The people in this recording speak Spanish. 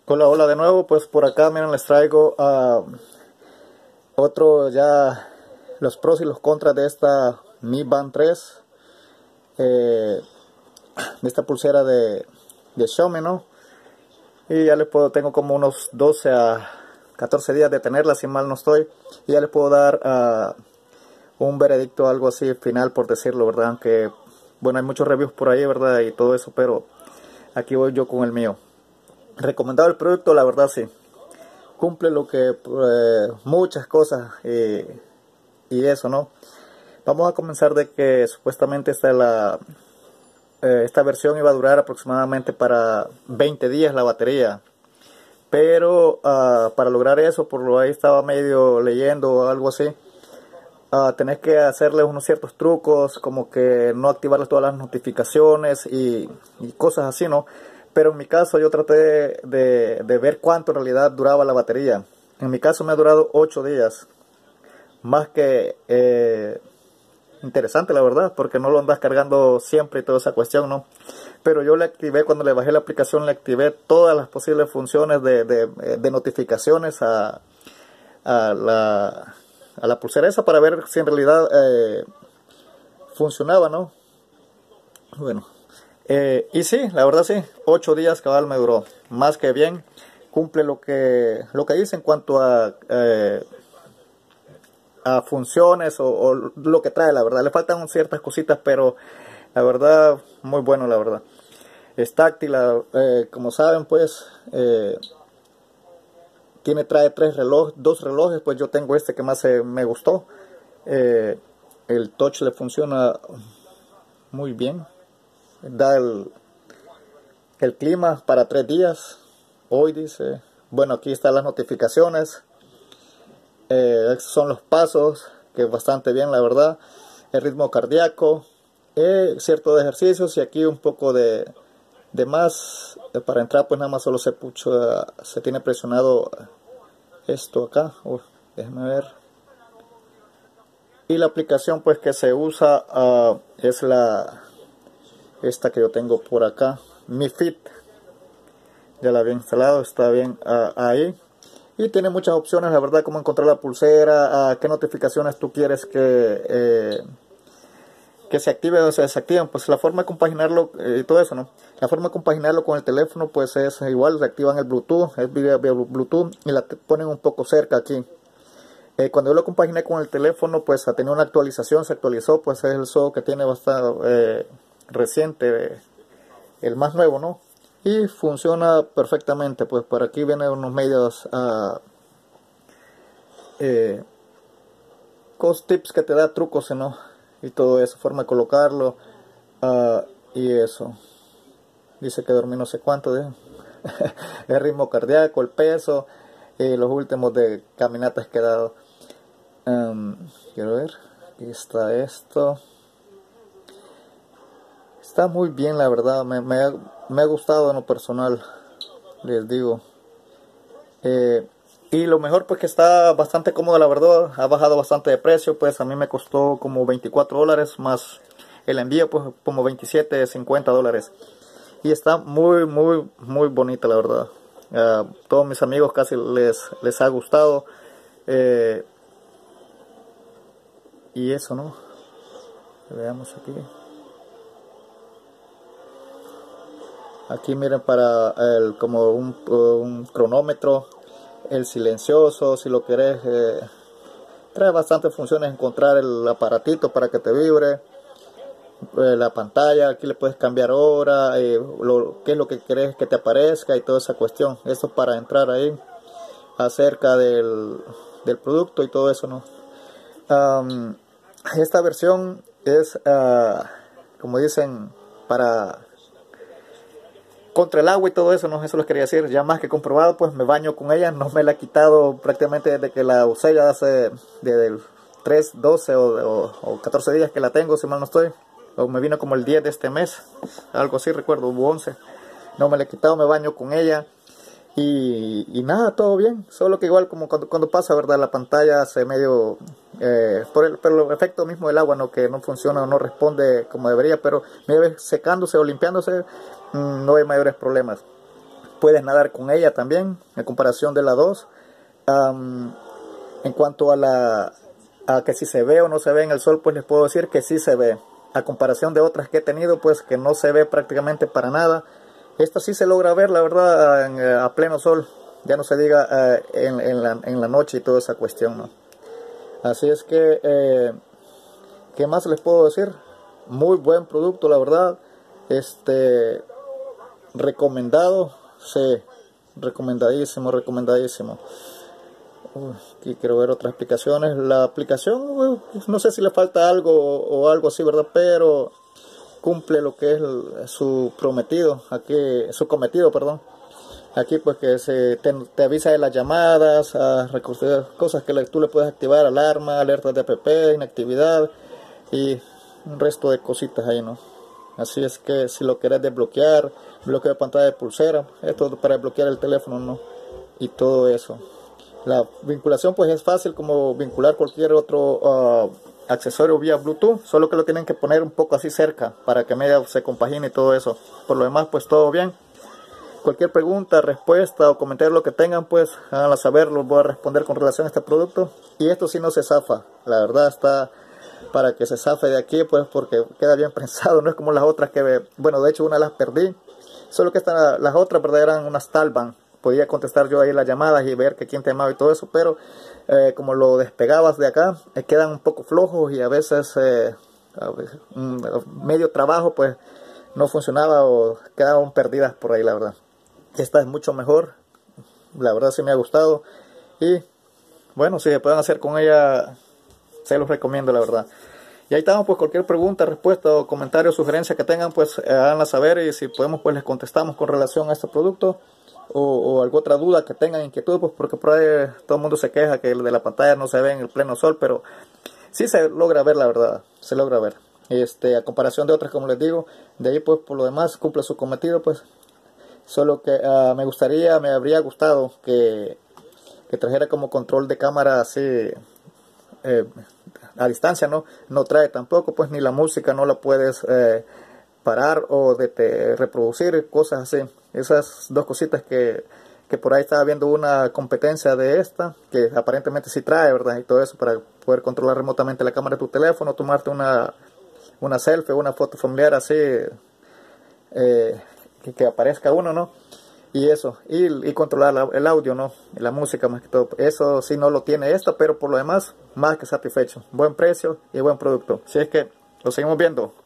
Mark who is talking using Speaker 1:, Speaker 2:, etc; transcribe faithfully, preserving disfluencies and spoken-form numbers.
Speaker 1: Hola, hola de nuevo. Pues por acá, miren, les traigo uh, otro ya, los pros y los contras de esta Mi Band tres, eh, de esta pulsera de, de Xiaomi, ¿no? Y ya les puedo, tengo como unos doce a catorce días de tenerla, si mal no estoy, y ya les puedo dar uh, un veredicto, algo así final, por decirlo, ¿verdad? Aunque, bueno, hay muchos reviews por ahí, ¿verdad? Y todo eso, pero aquí voy yo con el mío. Recomendado el producto, la verdad sí. Cumple lo que eh, muchas cosas y, y eso, ¿no? Vamos a comenzar de que supuestamente esta, la, eh, esta versión iba a durar aproximadamente para veinte días la batería. Pero uh, para lograr eso, por lo ahí estaba medio leyendo o algo así, uh, tenés que hacerle unos ciertos trucos, como que no activarle todas las notificaciones y, y cosas así, ¿no? Pero en mi caso yo traté de, de, de ver cuánto en realidad duraba la batería. En mi caso me ha durado ocho días. Más que eh, interesante, la verdad, porque no lo andas cargando siempre y toda esa cuestión, ¿no? Pero yo le activé, cuando le bajé la aplicación, le activé todas las posibles funciones de, de, de notificaciones a, a, la, a la pulsera esa, para ver si en realidad eh, funcionaba, ¿no? Bueno. Eh, y sí, la verdad sí, ocho días cabal me duró, más que bien, cumple lo que lo que dice en cuanto a, eh, a funciones o, o lo que trae, la verdad. Le faltan ciertas cositas, pero la verdad, muy bueno, la verdad. Es táctil, eh, como saben, pues, eh, tiene, trae tres relojes, dos relojes, pues yo tengo este que más eh, me gustó. Eh, el touch le funciona muy bien, da el... el clima para tres días. Hoy dice, bueno, aquí están las notificaciones, eh, son los pasos, que es bastante bien, la verdad. El ritmo cardíaco, eh, ciertos ejercicios, y aquí un poco de, de más. Eh, para entrar pues nada más solo se pucha, se tiene presionado esto acá. Uf, déjenme ver. Y la aplicación pues que se usa uh, es la esta que yo tengo por acá, Mi Fit. Ya la había instalado, está bien uh, ahí. Y tiene muchas opciones, la verdad, como encontrar la pulsera, uh, qué notificaciones tú quieres que, eh, que se active o se desactiven. Pues la forma de compaginarlo y eh, todo eso, ¿no? La forma de compaginarlo con el teléfono, pues es igual, reactivan el Bluetooth, es vía, vía Bluetooth, y la ponen un poco cerca aquí. Eh, cuando yo lo compaginé con el teléfono, pues ha tenido una actualización, se actualizó, pues es el software que tiene bastante eh, reciente, el más nuevo, ¿no? Y funciona perfectamente. Pues por aquí vienen unos medios uh, eh, cost tips que te da trucos, ¿no? Y todo eso, forma de colocarlo, uh, y eso. Dice que dormí no sé cuánto de el ritmo cardíaco, el peso, y los últimos de caminatas que he dado. Um, quiero ver, aquí está esto. Está muy bien, la verdad, me, me, ha, me ha gustado en lo personal, les digo. Eh, y lo mejor pues que está bastante cómodo, la verdad, ha bajado bastante de precio, pues a mí me costó como veinticuatro dólares, más el envío pues como veintisiete, cincuenta dólares. Y está muy, muy, muy bonita, la verdad. A uh, todos mis amigos casi les, les ha gustado. Eh, y eso, ¿no? Veamos aquí. Aquí miren, para el, como un, un cronómetro, el silencioso, si lo querés, eh, trae bastantes funciones. Encontrar el aparatito para que te vibre, eh, la pantalla, aquí le puedes cambiar hora, eh, lo, qué es lo que querés que te aparezca y toda esa cuestión. Eso para entrar ahí acerca del, del producto y todo eso, ¿no? Um, esta versión es, uh, como dicen, para... contra el agua y todo eso, ¿no? Eso les quería decir. Ya más que comprobado, pues me baño con ella. No me la he quitado prácticamente desde que la usé, ya hace desde el tres, doce o, o, o catorce días que la tengo, si mal no estoy. O me vino como el diez de este mes, algo así, recuerdo, hubo once. No me la he quitado, me baño con ella. Y, y nada, todo bien. Solo que igual como cuando, cuando pasa, ¿verdad? La pantalla se medio... Eh, por, el, por el efecto mismo del agua, ¿no? Que no funciona o no responde como debería, pero medio secándose o limpiándose, mmm, no hay mayores problemas. puedes nadar con ella también, en comparación de la dos. Um, en cuanto a la a que si se ve o no se ve en el sol, pues les puedo decir que sí se ve. A comparación de otras que he tenido, pues que no se ve prácticamente para nada. Esta sí se logra ver, la verdad, en, a pleno sol. Ya no se diga uh, en, en, la, en la noche y toda esa cuestión, ¿no? Así es que, eh, ¿qué más les puedo decir? Muy buen producto, la verdad. Este, recomendado, sí, recomendadísimo, recomendadísimo. Uy, aquí quiero ver otras aplicaciones. La aplicación, no sé si le falta algo o, o algo así, ¿verdad? Pero cumple lo que es el, su prometido, aquí, su cometido, perdón. Aquí pues que se te, te avisa de las llamadas, a cosas que le, tú le puedes activar, alarma, alertas de app, inactividad y un resto de cositas ahí, ¿no? Así es que si lo querés desbloquear, bloqueo de pantalla de pulsera, esto para desbloquear el teléfono, ¿no? Y todo eso. La vinculación pues es fácil como vincular cualquier otro uh, accesorio vía Bluetooth, solo que lo tienen que poner un poco así cerca para que media se compagine y todo eso. Por lo demás pues todo bien. Cualquier pregunta, respuesta o comentario lo que tengan, pues háganla saber, los voy a responder con relación a este producto. Y esto sí no se zafa, la verdad está para que se zafe de aquí, pues porque queda bien prensado, no es como las otras que, bueno, de hecho una las perdí, solo que estas, las otras, verdad, eran unas Talban, podía contestar yo ahí las llamadas y ver que quién te llamaba y todo eso, pero eh, como lo despegabas de acá, eh, quedan un poco flojos y a veces eh, a veces, mm, medio trabajo pues no funcionaba o quedaban perdidas por ahí, la verdad. Esta es mucho mejor, la verdad sí me ha gustado y bueno, si se pueden hacer con ella, se los recomiendo, la verdad. Y ahí estamos, pues cualquier pregunta, respuesta o comentario, sugerencia que tengan, pues eh, háganla saber y si podemos pues les contestamos con relación a este producto o, o alguna otra duda que tengan, inquietud, pues porque por ahí todo el mundo se queja que el de la pantalla no se ve en el pleno sol, pero sí se logra ver, la verdad, se logra ver. Este, a comparación de otras, como les digo, de ahí pues por lo demás cumple su cometido, pues solo que uh, me gustaría, me habría gustado que, que trajera como control de cámara así eh, a distancia, ¿no? No trae tampoco, pues ni la música no la puedes eh, parar o de te reproducir, cosas así. Esas dos cositas que, que por ahí estaba viendo una competencia de esta, que aparentemente sí trae, ¿verdad? Y todo eso para poder controlar remotamente la cámara de tu teléfono, tomarte una, una selfie, una foto familiar así, eh, que, que aparezca uno, ¿no? Y eso, y, y controlar la, el audio, ¿no? Y la música más que todo. Eso sí no lo tiene esta, pero por lo demás, más que satisfecho. Buen precio y buen producto. Si es que lo seguimos viendo.